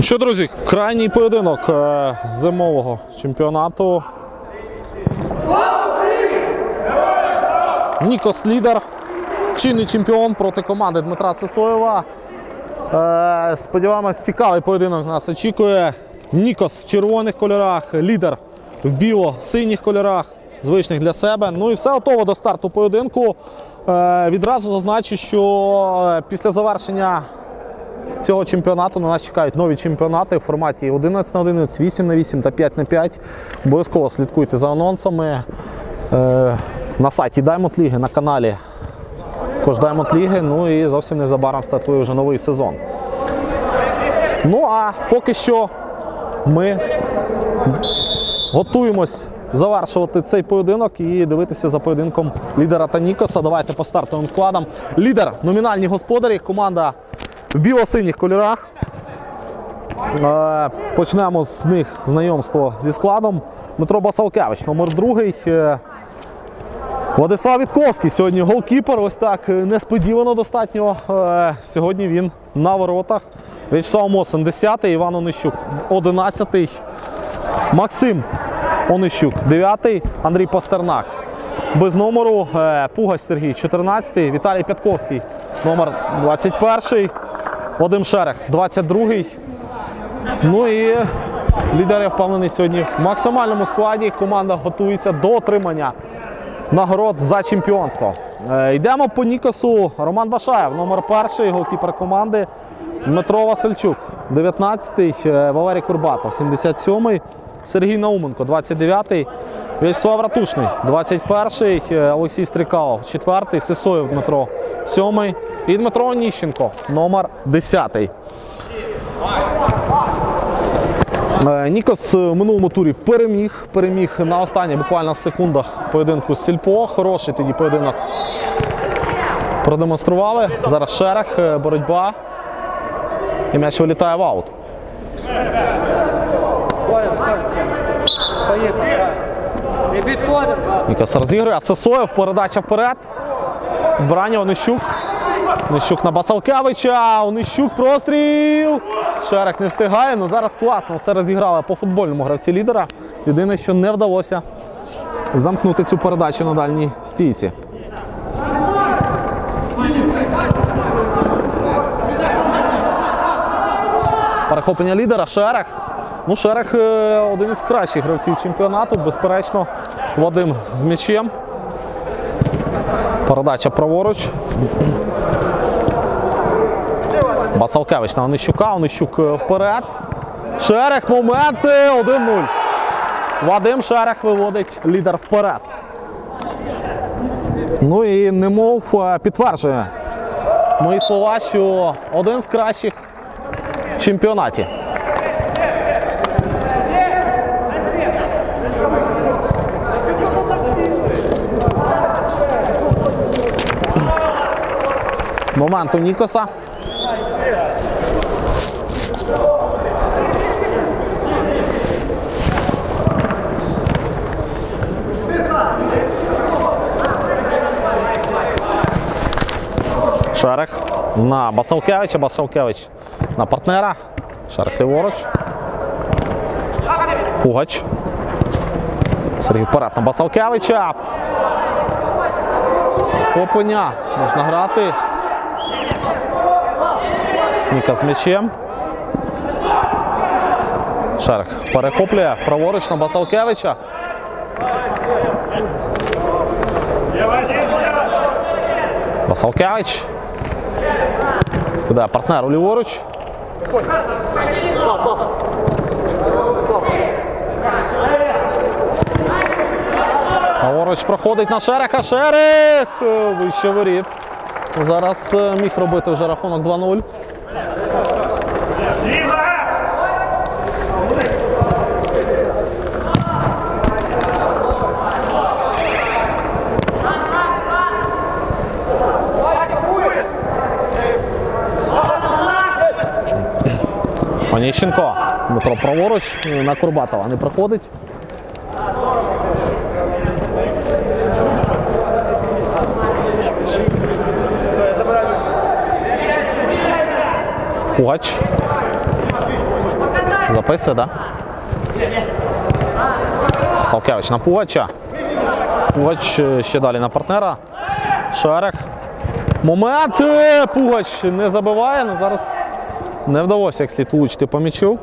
Що, друзі, крайній поєдинок зимового чемпіонату. Нікос лідер, чинний чемпіон проти команди Дмитра Сисоєва. Сподіваємось, цікавий поєдинок нас очікує. Нікос в червоних кольорах, лідер в біло-синіх кольорах, звичних для себе. Ну і все готово до старту поєдинку. Відразу зазначу, що після завершення цього чемпіонату на нас чекають нові чемпіонати в форматі 11×11, 8×8 та 5×5. Обов'язково слідкуйте за анонсами на сайті Diamond League, на каналі також Diamond League. Ну і зовсім незабаром стартує вже новий сезон. Ну а поки що ми готуємось завершувати цей поєдинок і дивитися за поєдинком лідера та Нікоса. Давайте по стартовим складам. Лідер – номінальні господарі, команда в біло-синіх кольорах. Почнемо з них знайомство зі складом. Дмитро Басалкевич, номер 2. Владислав Вітковський, сьогодні голкіпер. Ось так несподівано достатньо. Сьогодні він на воротах. В'ячеслав Мосин, 10-й, Іван Онищук, 11-й. Максим Онищук, 9-й, Андрій Пастернак. Без номеру Пугач Сергій, 14-й, Віталій Пятковський, номер 21-й, Вадим Шерех, 22-й. Ну і лідер, я впевнений, сьогодні в максимальному складі. Команда готується до отримання нагород за чемпіонство. Йдемо по Нікосу. Роман Башаєв, номер 1, голкіпер команди. Дмитро Васильчук, 19-й, Валерій Курбатов, 77-й, Сергій Науменко, 29-й, В'ячеслав Ратушний, 21-й, Олексій Стрікалов, 4-й, Сисоєв Дмитро, 7-й і Дмитро Оніщенко, номер 10-й. Нікос в минулому турі переміг на останніх буквально секундах поєдинку з Сільпо. Хороший тоді поєдинок продемонстрували. Зараз Шерех, боротьба. І м'яч вилітає в аут. Нікос розігрує. Сисоєв, передача вперед. Вбирання Онищук. Онищук на Басалкевича. Онищук, простріл. Шерех не встигає, але зараз класно все розіграли по футбольному гравці лідера. Єдине, що не вдалося замкнути цю передачу на дальній стійці. Перехоплення лідера, Шерех. Ну, Шерех один із кращих гравців чемпіонату, безперечно, Вадим з м'ячем. Передача праворуч. Басалкевич на Онищука, Онищук вперед. Шерех, моменти, 1-0. Вадим Шерех виводить лідер вперед. Ну і немов підтверджує мої слова, що один з кращих в чемпіонаті. Момент у Нікоса. Шерех на Басалкевича, Басалкевич на партнера. Шерех ліворуч. Пугач. Сергій вперед на Басалкевича. Хоплення. Можна грати. Нікос з м'ячем. Шерех перехоплює. Праворуч на Басалкевича. Басалкевич. Скидає партнеру ліворуч. Праворуч проходить на Шереха. Шерех! Вище воріт. Зараз міг робити вже рахунок 2-0. Оніщенко. Дмитро праворуч на Курбатова не проходить. Пугач. Записує, так? Басалкевич на Пугача. Пугач ще далі на партнера. Шерех. Момент. Пугач не забиває, але зараз не вдалося як слід влучити по м'ячу.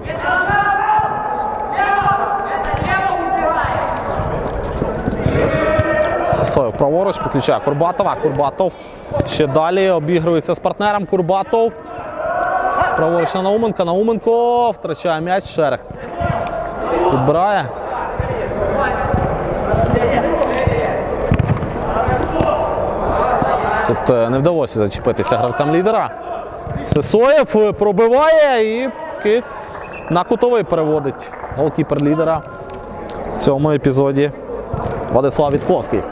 Сисоєв праворуч, підключає Курбатова. Курбатов ще далі обігрується з партнером. Курбатов. Праворуч на Науменка. Науменко втрачає м'яч. Шерех відбирає. Тут не вдалося зачепитися гравцям лідера. Сисоєв пробиває і таки на кутовий переводить голкіпер лідера в цьому епізоді Владислав Вітковський.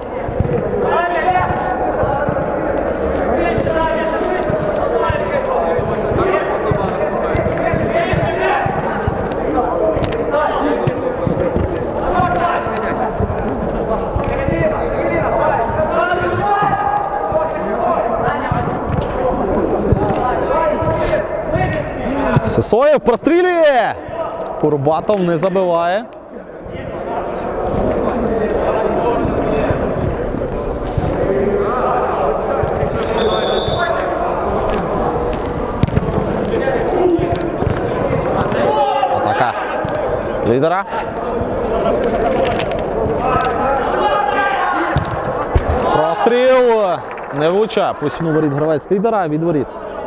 Сисоєв прострілює! Курбатов не забиває. Атака лідера. Простріл! Не влучає. Площину воріт гравець лідера від воріт.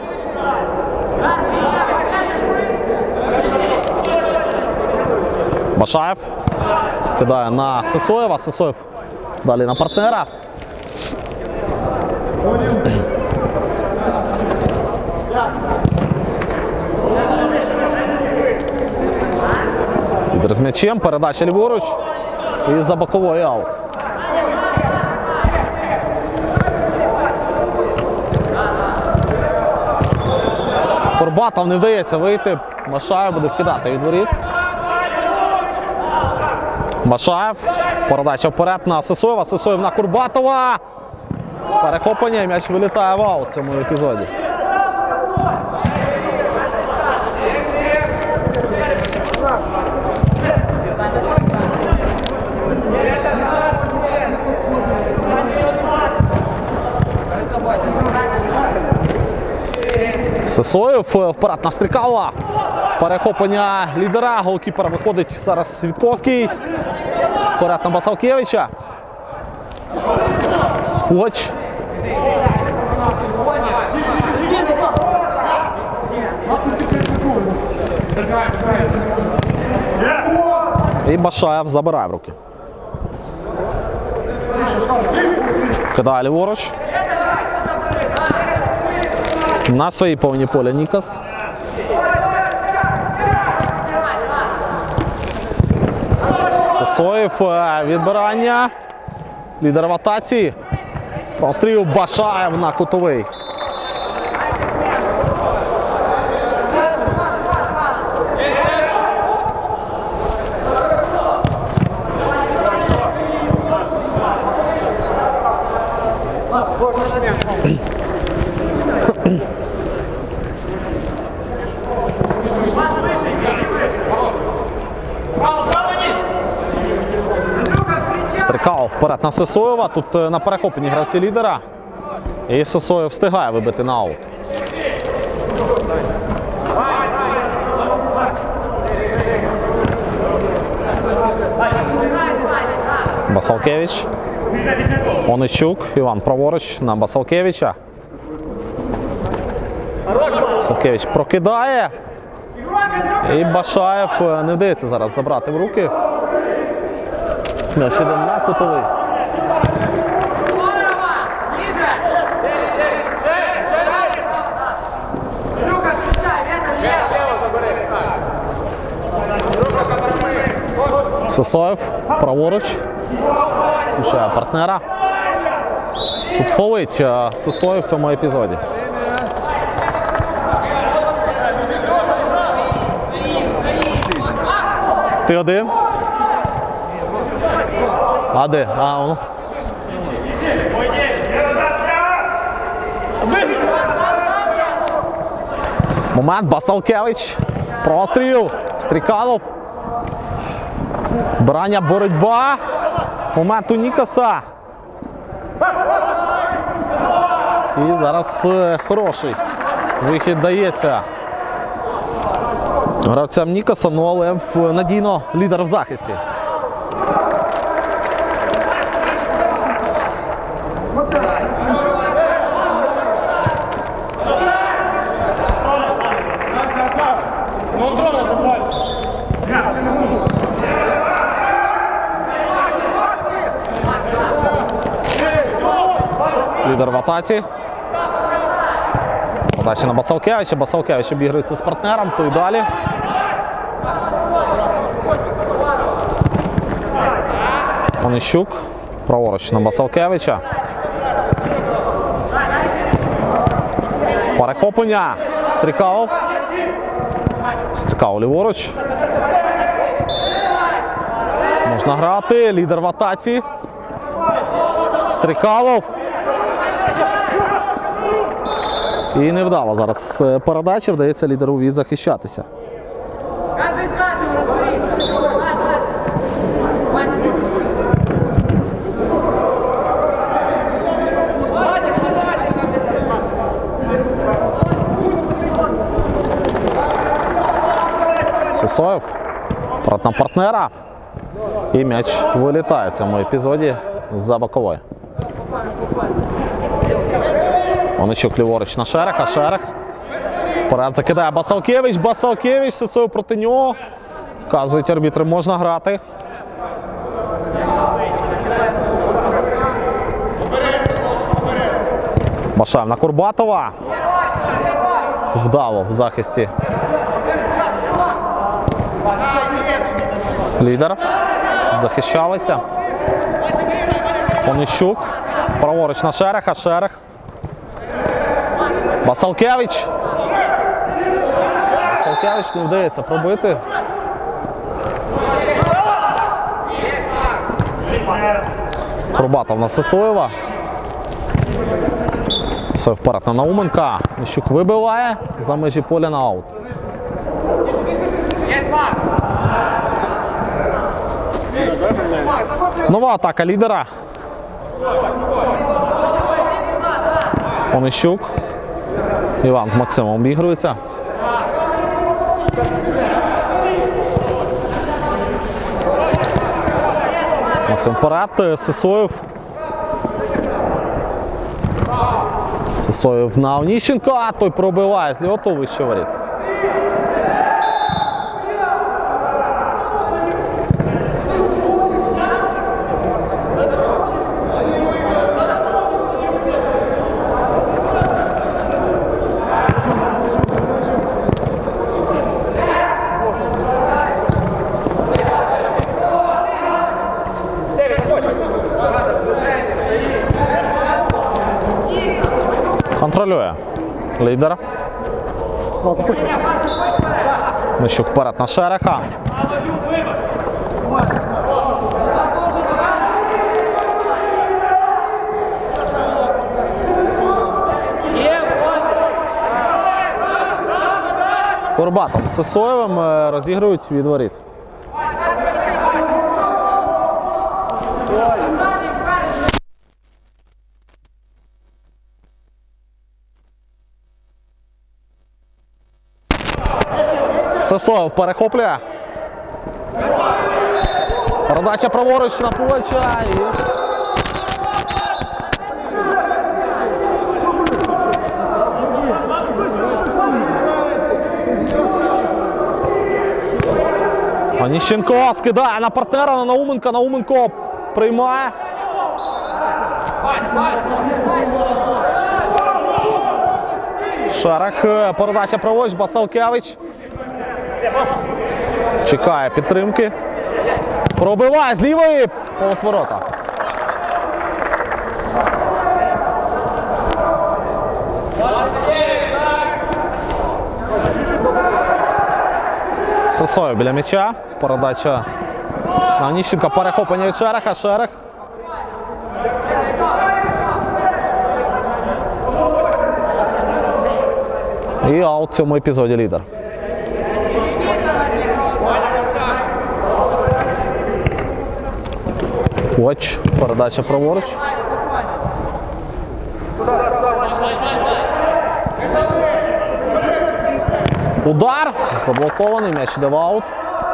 Башаєв кидає на Сисоєва. Сисоєв далі на партнера. Лідер з м'ячем, передача ліворуч і за бокової аут. Курбатов не вдається вийти. Башаєв буде вкидати від воріт. Башаєв. Передача вперед на Сисоєва. Сисоєв на Курбатова. Перехоплення. М'яч вилітає в аут в цьому епізоді. Сисоєв вперед на Стрикала. Перехоплення лідера. Голкіпер виходить зараз Вітковський. Вперед на Басалкевича. Пугач. І Башаєв забирає в руки. Кидає ліворуч. На своїй повній полі Нікас. Сисоєв, відбирання. Лідер в атаці. Простріл Башаєв на кутовий. Стрикал вперед на Сисоєва. Тут на перехопленні гравці лідера. І Сисоєв встигає вибити на аут. Басалкевич. Онищук. Іван праворуч на Басалкевича. Басалкевич прокидає. І Башаєв не вдається зараз забрати в руки. М'яч іде на кутовий. Сисоєв праворуч. Включає партнера. Тут фолить Сисоєв в цьому епізоді. Ти один? А де? А, воно. Момент, Басалкевич. Простріл. Стрікалов. Брання, боротьба. Момент у Нікаса. І зараз хороший вихід дається гравцям Нікаса, ну але надійно лідер в захисті. Лідер в атаці. Подача на Басалкевича. Басалкевич обігрується з партнером, то й далі. Онищук. Праворуч на Басалкевича. Перехоплення. Стрікалов. Стрікалов ліворуч. Можна грати. Лідер в атаці. Стрікалов. І невдало зараз передача, вдається лідеру відзахищатися. Сисоєв проти партнера. І м'яч вилітає в цьому епізоді з-за бокової. Онищук ліворуч на Шереха. Шерех. Вперед закидає Басалкевич. Басалкевич. Сисоєв проти нього. Вказують арбітри, можна грати. Башаєв на Курбатова. Вдало в захисті. Лідер. Захищалися. Онищук. Праворуч на Шереха. Шерех. Басалкевич. Басалкевич не вдається пробити. Курбатов на Сисоєва. Сисоєв вперед на Науменка. Онищук вибиває за межі поля на аут. Нова атака лідера. Онищук. Іван з Максимом обігрується. Максим вперед. Сисоєв. Сисоєв на Оніщенка. Той пробиває з льоту вище воріт. Контролює лідер. Онищук вперед на Шереха. Курбатов з Сисоєвим розігрують від воріт. Сисоєв перехоплює. Передача праворуч на Пугача. Оніщенко скидає на партнера, на Науменка. Науменко приймає. Шерех. Передача праворуч. Басалкевич. Чекає підтримки. Пробиває з лівої. Повз ворота. Сисоєв біля м'яча. Передача на Оніщенка. Перехоплення від Шереха. Шерех. І аут в цьому епізоді лідер. Коч. Передача праворуч. Удар. Заблокований. М'яч йде в аут.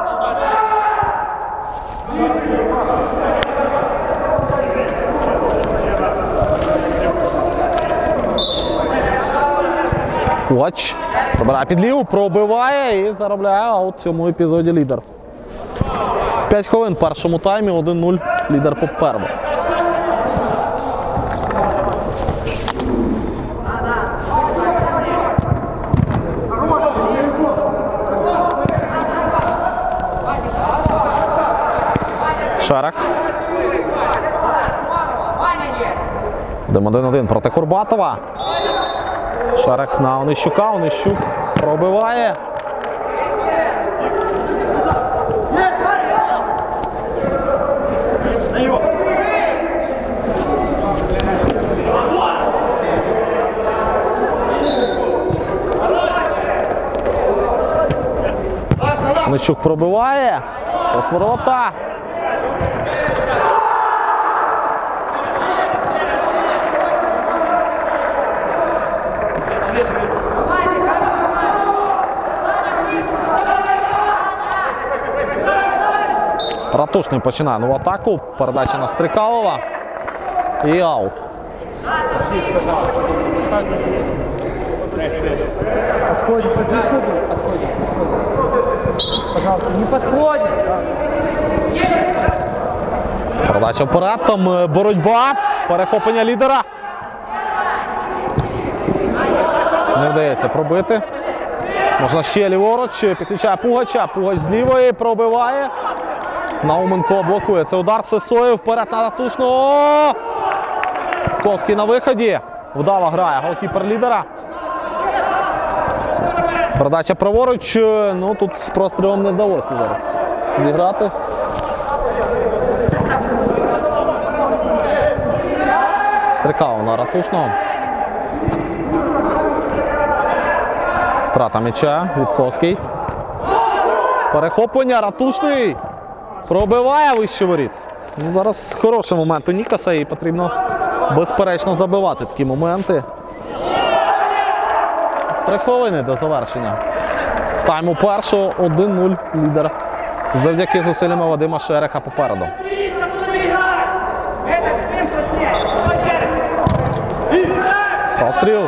Коч. Забирає під ліву, пробиває і заробляє аут в цьому епізоді лідер. 5 хвилин в першому таймі, 1-0, лідер попереду. Шерах. Йдемо 1-1 проти Курбатова. Шерах на Онищука, Онищук пробиває. Онищук пробиває. Ось ворота. Ратушний починає нову атаку. Передача на Стрикалова. І аут. Пожалуйста, не подходит. Передача вперед, там боротьба. Перехоплення лідера. Не вдається пробити. Можна ще ліворуч. Підключає Пугача. Пугач з лівої пробиває. Науменко блокує. Це удар Сисоєв. Вперед на Ратушного. Ковський на виході. Вдало грає голкіпер лідера. Передача праворуч. Ну, тут з прострілом не вдалося зараз зіграти. Стрикало на Ратушного. Втрата м'яча. Вітковський. Перехоплення. Ратушний. Пробиває вище воріт. Ну, зараз хороший момент у Нікаса і потрібно безперечно забивати такі моменти. 3 хвилини до завершення. Тайму першого 1-0 лідер. Завдяки зусиллям Вадима Шереха попереду. Простріл.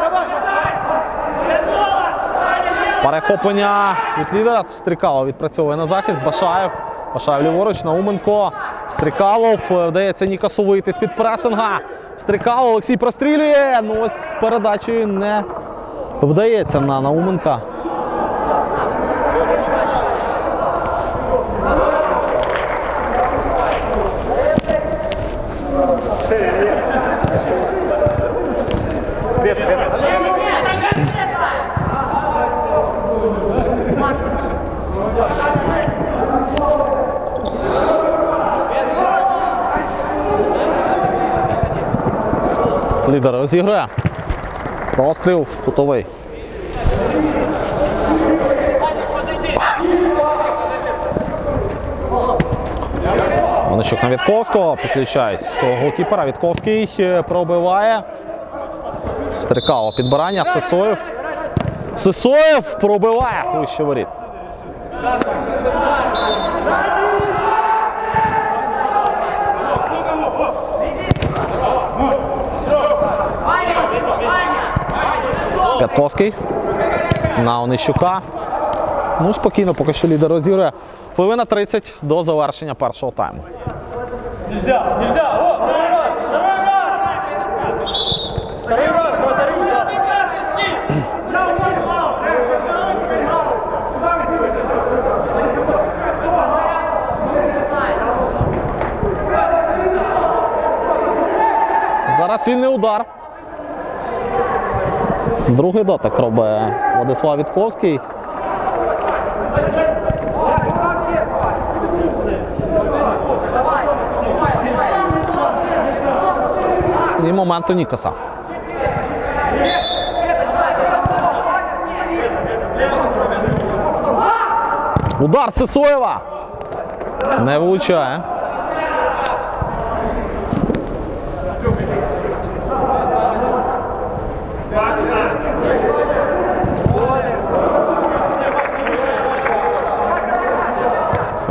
Перехоплення від лідера. Стрикалов відпрацьовує на захист. Башаєв. Башаєв ліворуч. Науменко. Стрикалов. Вдається Нікасу вийти з-під пресинга. Стрикалов. Олексій прострілює. Ну ось з передачею не вдається на Науменка. Лідер розігрує. Простріл кутовий. Онищук на Вітковського. Підключають свого голкіпера. Вітковський пробиває. Стрикало підбирання. Сисоєв. Сисоєв пробиває вище воріт. Пятковський на Онищука. Ну, спокійно, поки що лідер розігрує. Хвилина 30 до завершення першого тайму. Нельзя, нельзя! О, второй раз! Второй раз! Второй раз, вратарю! Зараз вільний удар. Другий дотик робить Владислав Вітковський. І момент у Нікаса. Удар Сисоєва. Не влучає.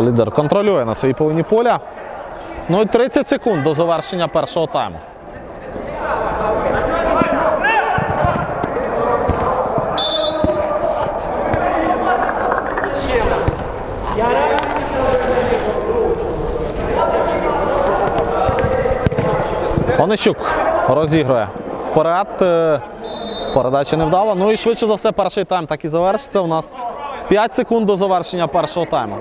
Лідер контролює на своїй половині поля. Ну і 30 секунд до завершення першого тайму. Онищук розігрує вперед. Передача не вдала. Ну і швидше за все перший тайм так і завершиться. У нас 5 секунд до завершення першого тайму.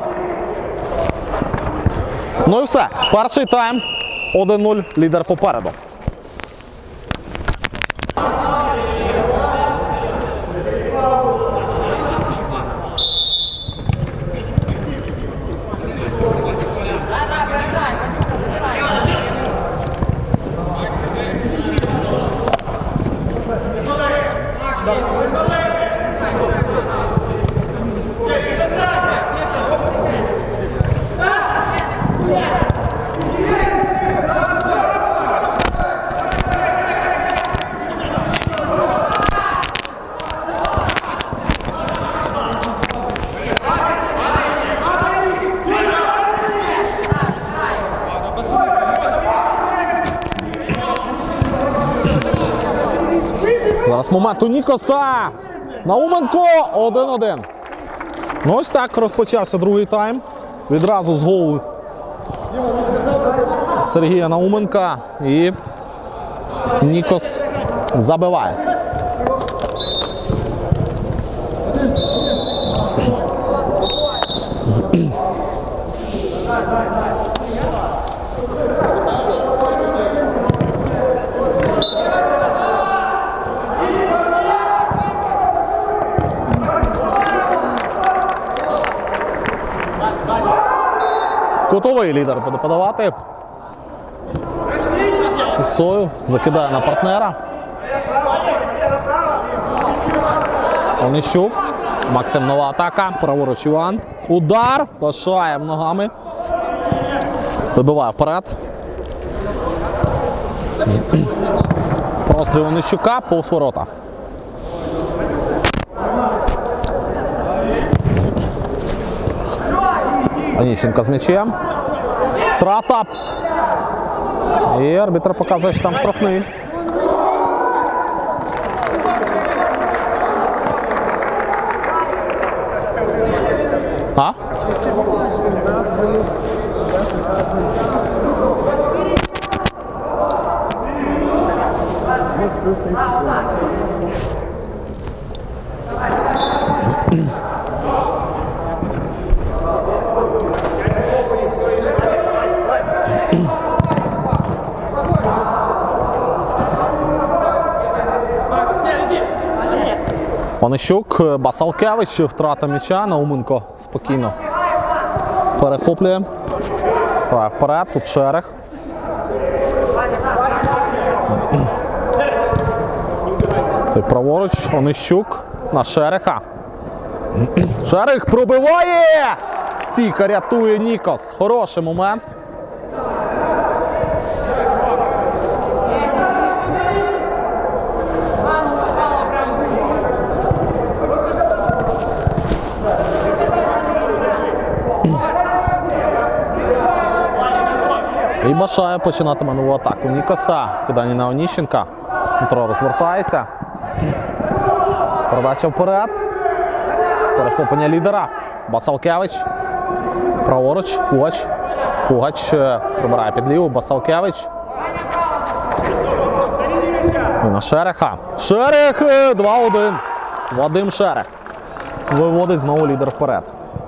Ну і все. Перший тайм. 1-0. Лідер попереду. Зараз момент у Нікоса. Науменко 1-1. Ну ось так розпочався другий тайм. Відразу з голу Сергія Науменка. І Нікос забиває. Кутовий лідер буде подавати. Сосою закидає на партнера. Онищук. Максим, нова атака. Праворуч Іван. Удар. Пашає ногами. Вибиває вперед. Простріл Онищука. Повз ворота. Оніщенко з м'ячем. Втрата. І арбітр показує, що там штрафний. А? Онищук, Басалкевич, втрата м'яча, Науменко спокійно перехоплює. Вперед, тут Шерех. Той праворуч, Онищук на Шереха. Шерех пробиває! Стійка рятує Нікос. Хороший момент. І бажає починатиме нову атаку. Нікоса. Кидання на Оніщенка. Дмитро розвертається. Передача вперед. Перехоплення лідера. Басалкевич. Праворуч. Пугач. Пугач прибирає під ліву. Басалкевич. І на Шереха. Шерех 2-1. Вадим Шерех. Виводить знову лідер вперед.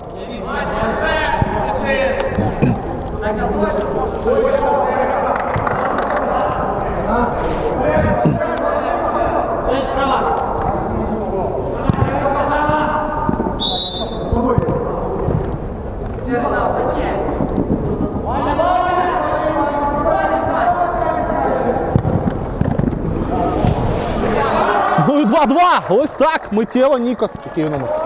Ну і 2-2. Ось так. Миттєво Нікос. Який номер?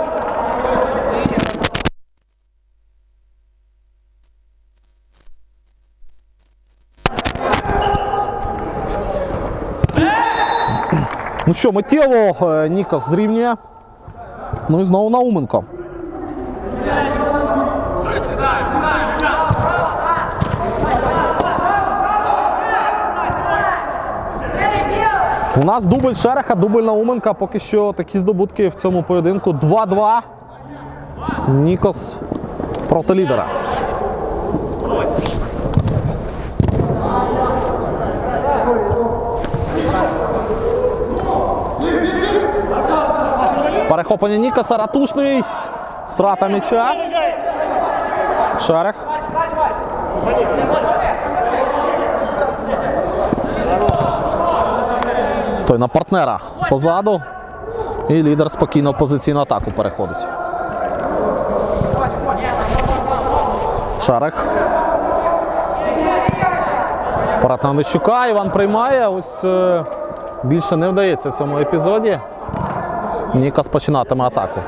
Ну що, миттєво Нікос зрівнює. Ну і знову Науменко. У нас дубль Шереха, дубль Науменка. Поки що такі здобутки в цьому поєдинку. 2-2. Нікос проти лідера. Перехоплення Нікоса, Ратушний. Втрата м'яча. Шерех. Той на партнера позаду. І лідер спокійно в позиційну атаку переходить. Шерех. Парад на Онищука. Іван приймає. Ось більше не вдається в цьому епізоді. Нікос починатиме атаку.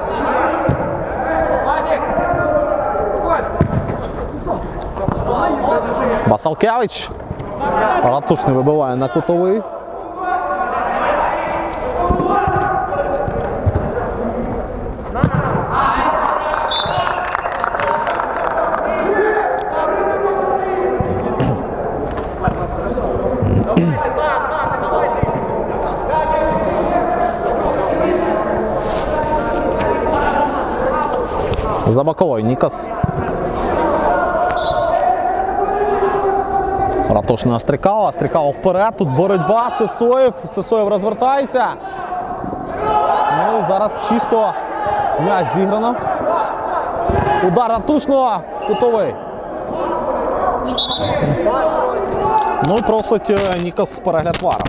Басалкевич. Ратушний вибиває на кутовий. За боковой Нікос. Ратушний на Стрикала. Стрикала вперед. Тут боротьба. Сисоєв. Сисоєв розвертається. Ну і зараз чисто м'яч зіграно. Удар Ратушного. Кутовий. Ну і просить Нікос перегляд вара.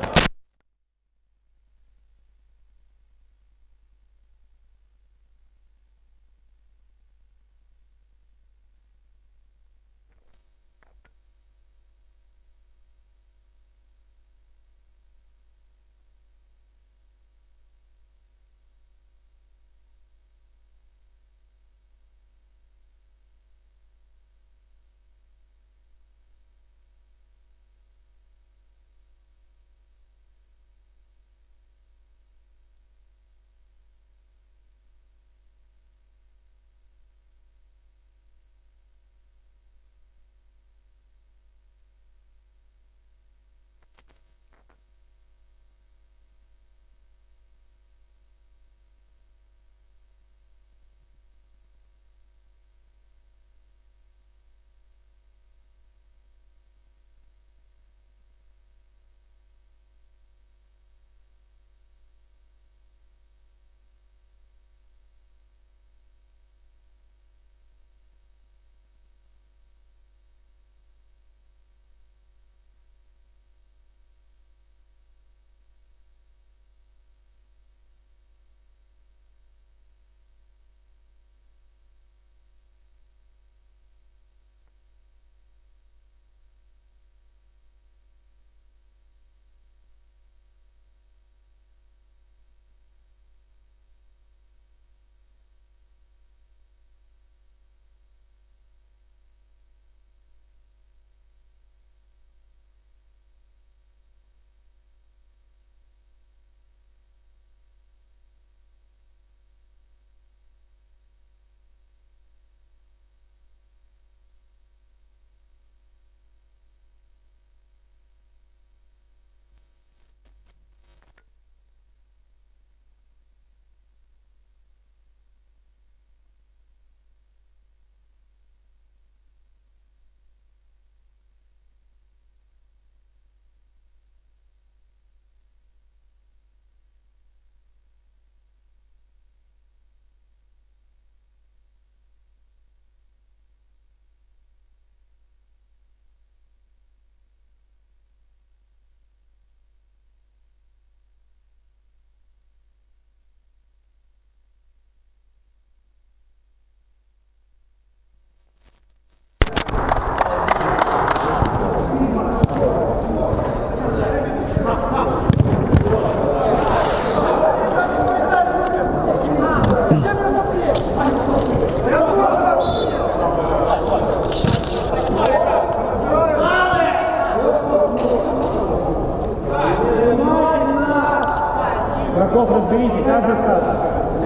Игроков разберите, каждый скажет.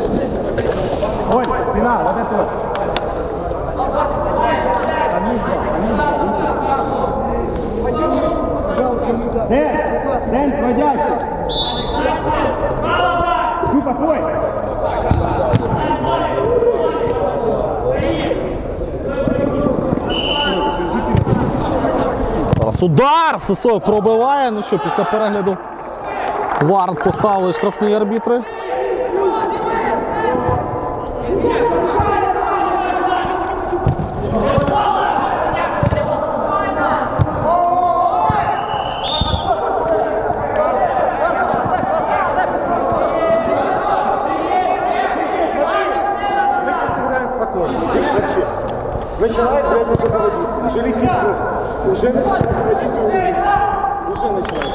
Ой, спина, вот это вот. Пожалуйста, Дэн, сводящий. Чупа, твой. Зараз удар! Сисоєв пробиває. Ну що, після перегляду варт поставили штрафні арбітри. Начинает реально уже заводиться. Уже летит. Уже начинает заводить. Уже начинает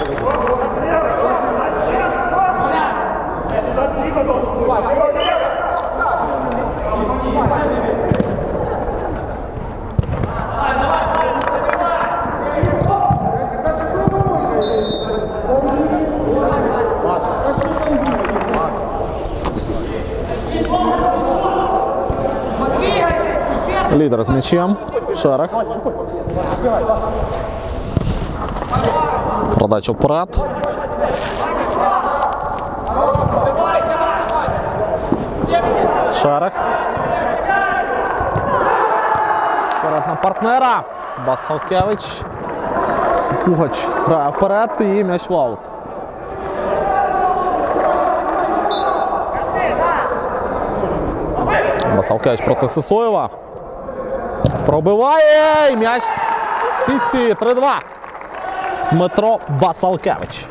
Лідер з м'ячем. Шерах. Продача вперед. Шерах. Вперед на партнера. Басалкевич. Пугач грає вперед і м'яч в аут. Басалкевич проти Сисоєва. Пробиває і м'яч в сітці. 3-2. Дмитро Басалкевич.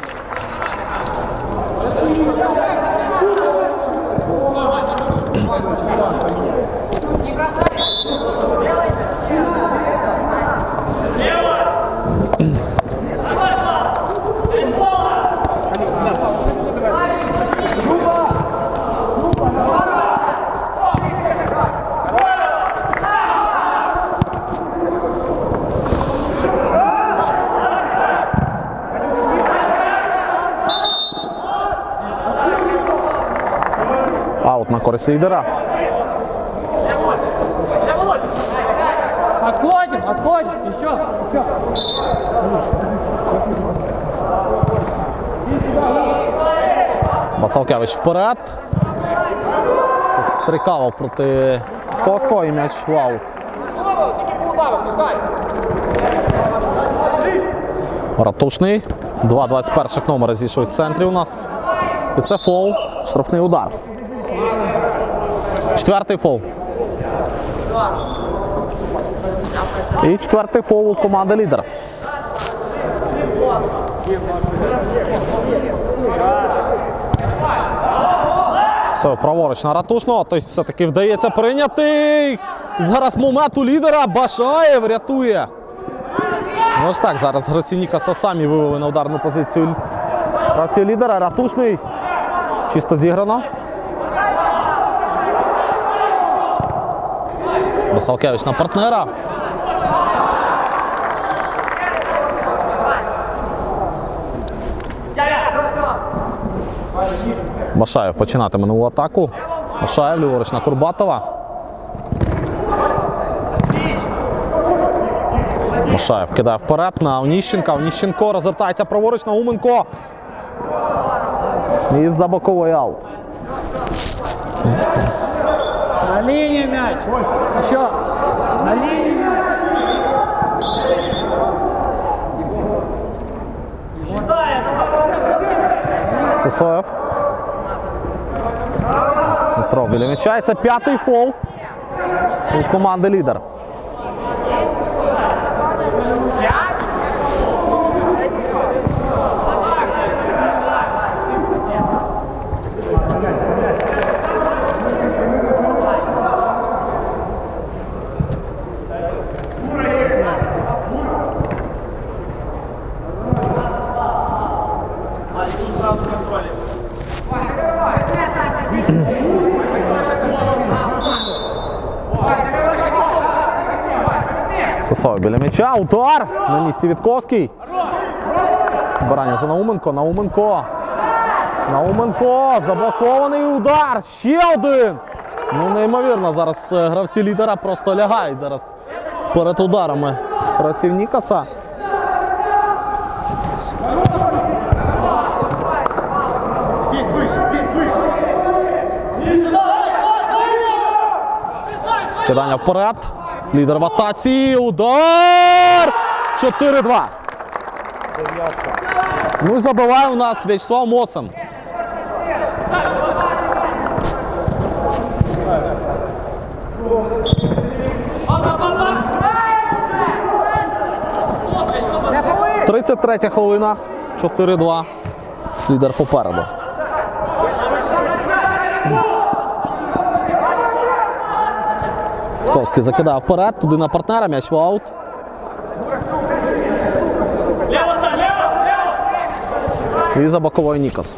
Аут на користь лідера. Отходим, отходим. Еще. Басалкевич вперед. Стрикавов проти Коскова і м'яч в аут. Ратушний. 2-21 номер зійшов в центрі у нас. І це фол. Штрафний удар. Четвертий фол. І четвертий фол у команди лідер. Все, праворуч на Ратушного. Той все-таки вдається прийняти. Зараз момент у лідера. Башаєв рятує. Ось так зараз гравці Нікаса самі вивели на ударну позицію гравці лідера. Ратушний. Чисто зіграно. Басалкевич на партнера. Башаєв починатиме нову атаку. Башаєв ліворуч на Курбатова. Башаєв кидає вперед на Оніщенка. Оніщенко розвертається праворуч на Уменко. І за боковий аут. На линии мяч. Еще. На линии мяч. Сисоєв. Дмитро біля м'яча. І це п'ятий фол у команди лідер. Сисоєв біля м'яча. Удар! На місці Вітковський. Барання за Науменко. Науменко. Науменко. Заблокований удар. Ще один. Ну, неймовірно. Зараз гравці лідера просто лягають зараз перед ударами гравців Нікаса. Кидання вперед. Лідер в атаці. Удар! 4-2. Ну і забиває у нас В'ячеслав Мосин. Тридцять хвилина. 4-2. Лідер попереду. Ковський закидає вперед, туди на партнера, м'яч в аут. І за боковою Нікос.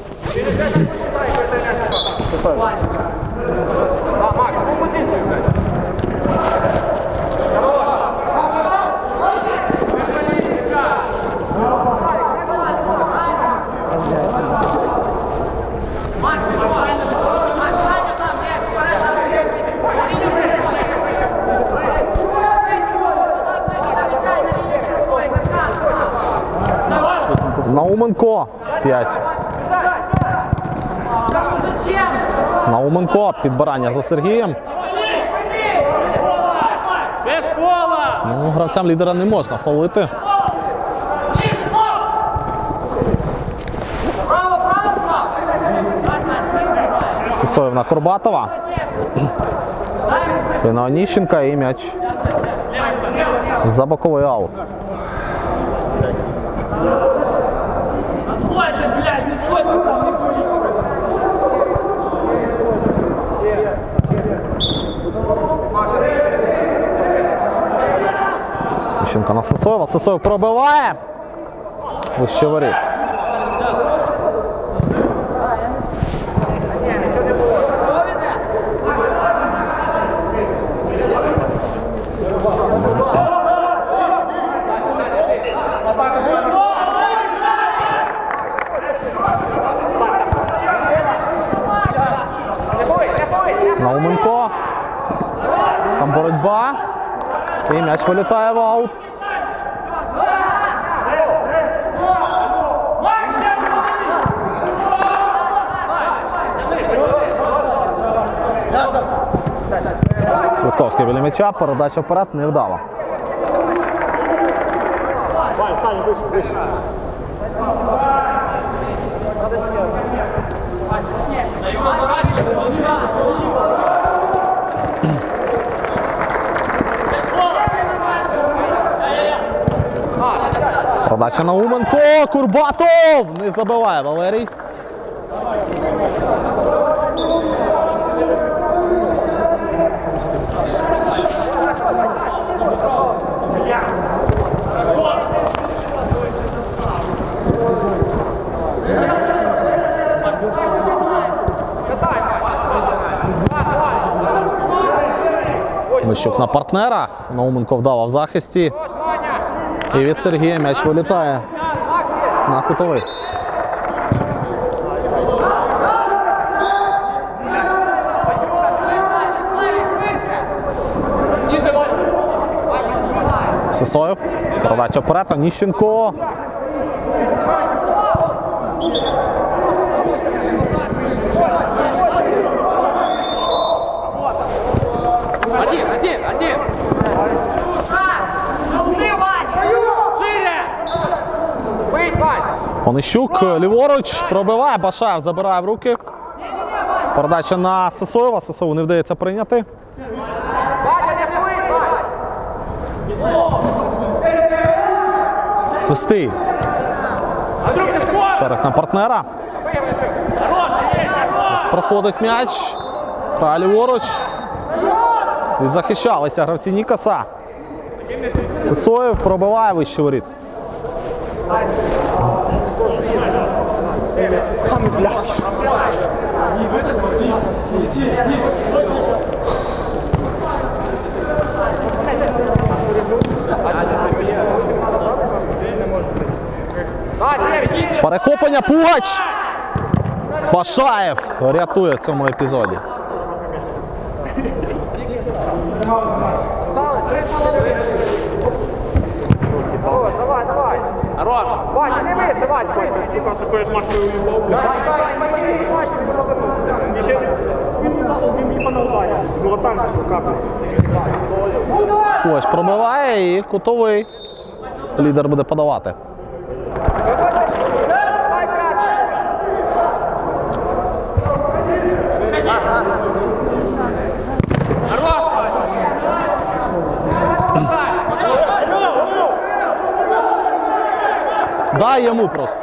Науменко 5. Науменко, підбирання за Сергієм. Ну, гравцям лідера не можна фолити. Сисоєв на Курбатова. І на Оніщенка і м'яч за боковий аут. Оніщенка на Сисоєва. Сисоєв пробиває. Вище воріт. Науменко. Там боротьба. І м'яч вилітає в аут. Квитковський біля м'яча, передача вперед не вдала. Передача Науменко, Курбатов! Не забиває Валерій. Мищук на партнера. Науменко вдало в захисті. І від Сергія м'яч вилітає на кутовий. Сисоєв. Передача вперед. Оніщенко. Один. Онищук ліворуч пробиває, Башаєв забирає в руки. Передача на Сисоєва. Сисоєву не вдається прийняти. Свистий. Шерех на партнера. Проходить м'яч. Ліворуч. Відзахищалися гравці Нікоса. Сисоєв пробиває вище воріт. Перехоплення, Пугач! Башаєв рятує в цьому епізоді. Давай. Хорош. Вань, не вище, Вань. Такой отмашкой уебал. Він типа на ударі. Ну, а там же що капля. Ось пробиває і кутовий. Лідер буде подавати. Дай йому просто.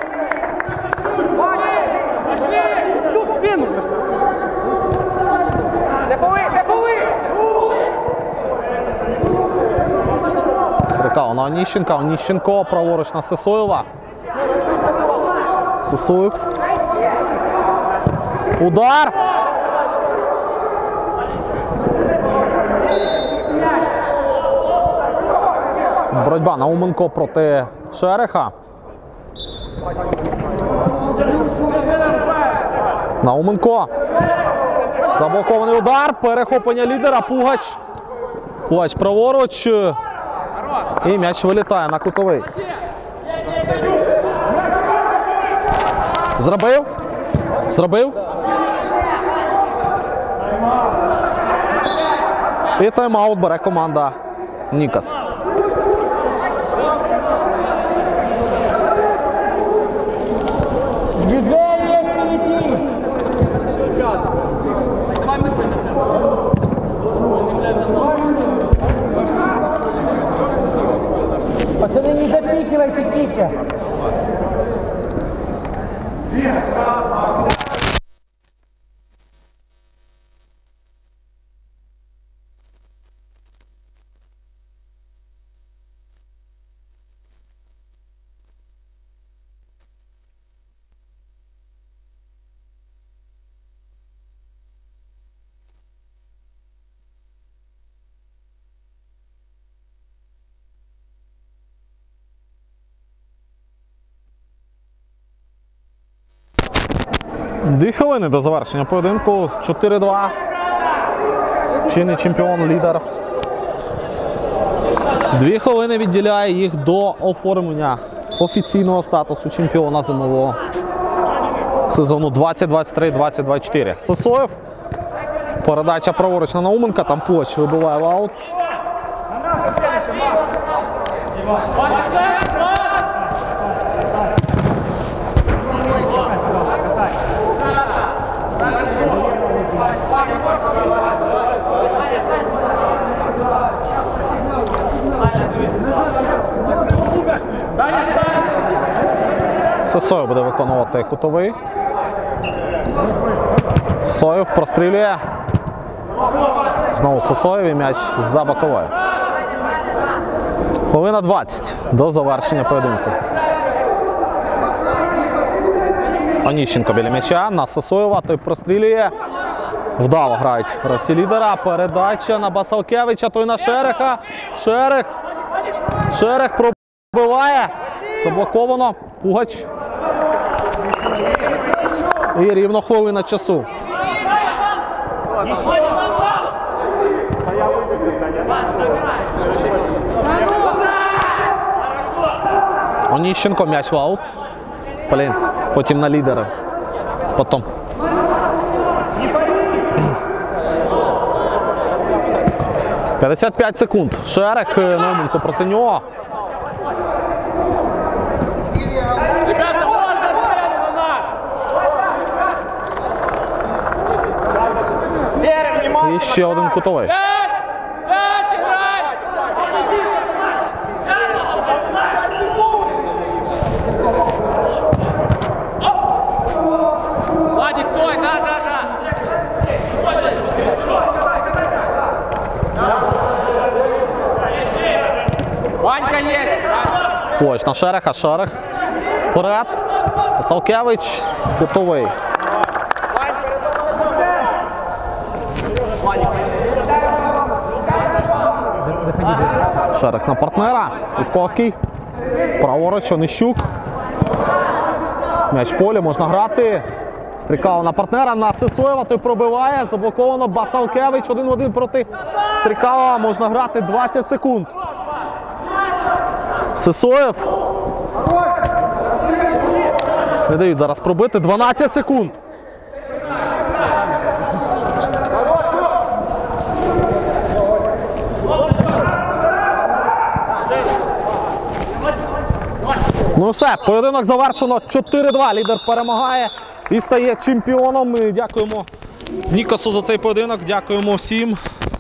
Чук спину! Не поли! Стрикав на Оніщенка. Оніщенко праворуч на Сисоєва. Сисоєв. Удар! Боротьба Науменко проти Шереха. Науменко. Заблокований удар. Перехоплення лідера. Пугач. Пугач праворуч. І м'яч вилітає на кутовий. Зробив. Зробив. І тайм-аут бере команда Нікас. Пацаны, не запикивайте кики. Дві хвилини до завершення поєдинку. 4-2. Чинний чемпіон, лідер. 2 хвилини відділяє їх до оформлення офіційного статусу чемпіона зимового сезону 2023-2024. Сисоєв. Передача праворуч на Науменка. Там Поч вибиває в аут. Сисоєв буде виконувати кутовий. Сисоєв прострілює. Знову Сисоєв і м'яч за боковою. Хвилина 20 до завершення поєдинку. Оніщенко біля м'яча на Сисоєва, той прострілює. Вдало грають гравці лідера. Передача на Басалкевича, той на Шереха. Шерех пробиває. Заблоковано. Пугач. І рівно хвилина часу. Оніщенко, м'яч в аут. Блін, потім на лідера. Потім. – 55 секунд. Шерех, Науменко проти нього. Ребята, можно спереди на нас! Серый, внимание! І ще один кутовий. Пять, играй! Владик, стой! Да! Ванька есть! Поч на Шереха. Шерех. Вперед. Басалкевич. Кутовий. Шерех на партнера. Вітковський. Праворуч, Онищук. М'яч в полі, можна грати. Стрикало на партнера, на Сисоєва, той пробиває. Заблоковано Басалкевич. 1-1 проти Стрикала. Можна грати 20 секунд. Сисоєв. Не дають зараз пробити. 12 секунд. Ну все, поєдинок завершено. 4-2. Лідер перемагає і стає чемпіоном. Ми дякуємо Нікосу за цей поєдинок. Дякуємо всім.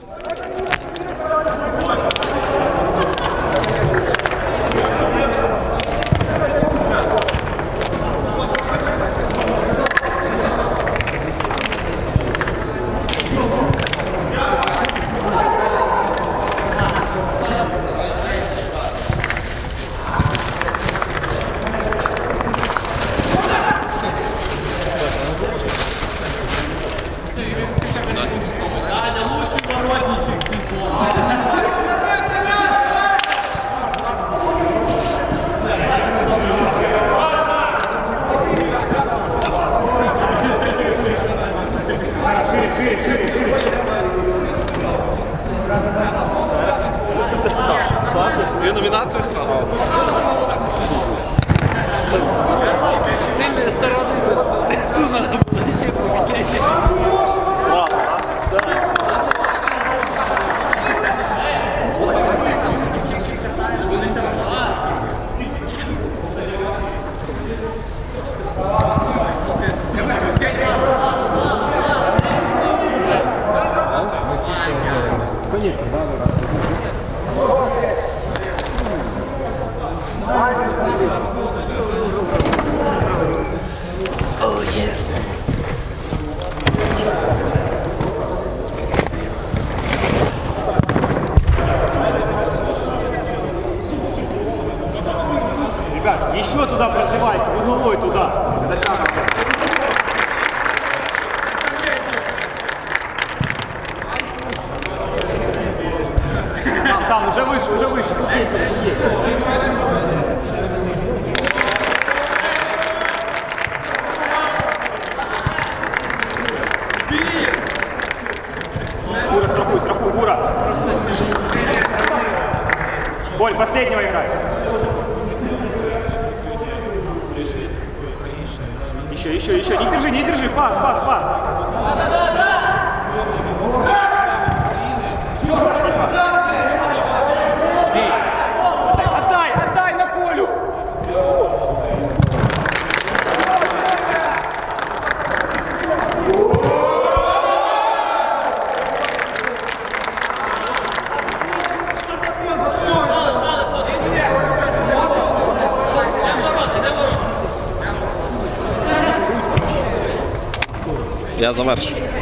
Две номинации сразу. С тыльной стороны. Тут надо было еще поменять. Сразу, да? Конечно, да. Oh, yes. Ребят, еще туда проживайте, в угловой туда. Там, уже выше, уже выше. Тут есть, тут есть. Гура, страхуй, Гура. Боль, последнего играй. Еще. Не держи. Пас. Отдай на Колю. Я завершу.